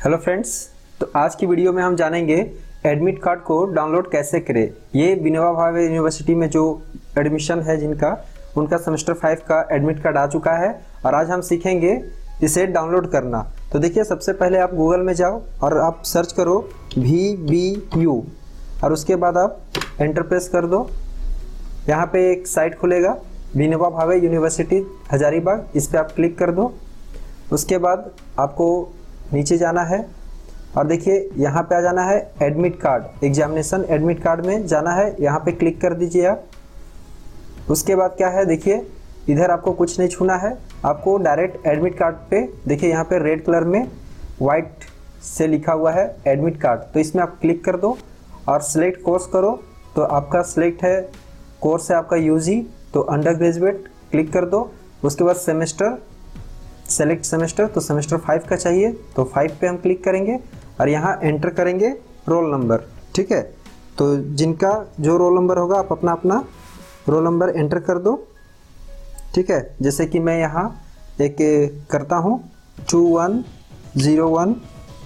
Hello friends, तो आज की वीडियो में हम जानेंगे एडमिट कार्ड को डाउनलोड कैसे करें। ये विनोबा भावे यूनिवर्सिटी में जो एडमिशन है जिनका, उनका सेमेस्टर 5 का एडमिट कार्ड आ चुका है और आज हम सीखेंगे इसे डाउनलोड करना। तो देखिए, सबसे पहले आप गूगल में जाओ और आप सर्च करो VBU और उसके बाद आप एंटर प्रेस कर दो। यहाँ पे एक साइट खुलेगा विनोबा भावे यूनिवर्सिटी हजारीबाग, इस पर आप क्लिक कर दो। उसके बाद आपको नीचे जाना है और देखिए यहाँ पे आ जाना है admit card, examination admit card में जाना है, यहाँ पे क्लिक कर दीजिए आप। उसके बाद क्या है, देखिए इधर आपको कुछ नहीं छूना है, आपको डायरेक्ट एडमिट कार्ड पे देखिए यहाँ पे रेड कलर में वाइट से लिखा हुआ है एडमिट कार्ड, तो इसमें आप क्लिक कर दो और सिलेक्ट कोर्स करो। तो आपका सिलेक्ट है कोर्स है आपका UG, तो अंडर ग्रेजुएट क्लिक कर दो। उसके बाद सेमेस्टर, सेलेक्ट सेमेस्टर, तो सेमेस्टर 5 का चाहिए तो 5 पे हम क्लिक करेंगे और यहाँ एंटर करेंगे रोल नंबर। ठीक है, तो जिनका जो रोल नंबर होगा आप अपना अपना रोल नंबर एंटर कर दो। ठीक है, जैसे कि मैं यहाँ एक करता हूँ 2101।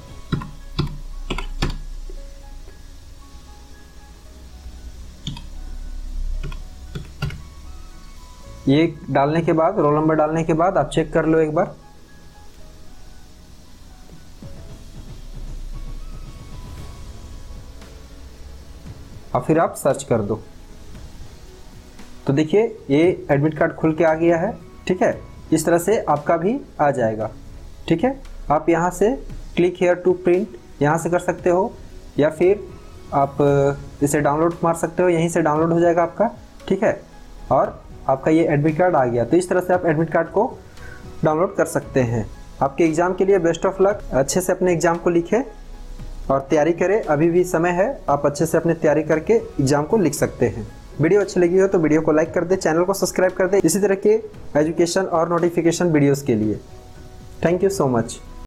ये डालने के बाद, रोल नंबर डालने के बाद आप चेक कर लो एक बार। और फिर आप सर्च कर दो। तो देखिए ये एडमिट कार्ड खुल के आ गया है। ठीक है, इस तरह से आपका भी आ जाएगा। ठीक है, आप यहाँ से क्लिक हेयर टू प्रिंट यहाँ से कर सकते हो या फिर आप इसे डाउनलोड मार सकते हो, यहीं से डाउनलोड हो जाएगा आपका। ठीक है, और आपका ये एडमिट कार्ड आ गया। तो इस तरह से आप एडमिट कार्ड को डाउनलोड कर सकते हैं। आपके एग्ज़ाम के लिए बेस्ट ऑफ लक। अच्छे से अपने एग्ज़ाम को लिखें और तैयारी करें, अभी भी समय है, आप अच्छे से अपने तैयारी करके एग्ज़ाम को लिख सकते हैं। वीडियो अच्छी लगी हो तो वीडियो को लाइक कर दे, चैनल को सब्सक्राइब कर दे इसी तरह के एजुकेशन और नोटिफिकेशन वीडियोज़ के लिए। Thank you so much.